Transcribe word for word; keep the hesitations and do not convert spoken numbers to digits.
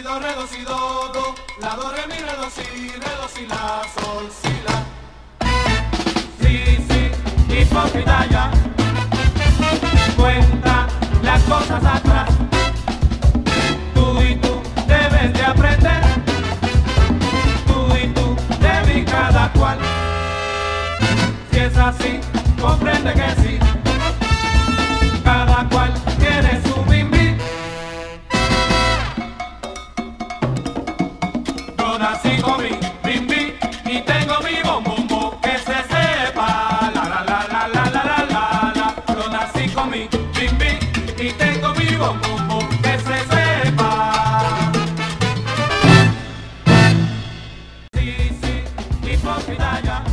do, re, do, si, do, do, la, do, re, mi, re, do, si, re, do, si, la, sol, si, la. Sí, sí, hipócrita ya, cuenta las cosas atrás. Tú y tú debes de aprender, tú y tú de mí cada cual. Si es así, comprende que sí, cada cual tiene su bimbi. Yo nací con mi bimbi y tengo mi bombombo, que se sepa. La la la la la la la la la. Yo nací con mi bimbi y tengo mi bombombo, que se sepa. Sí, sí, hipócrita ya.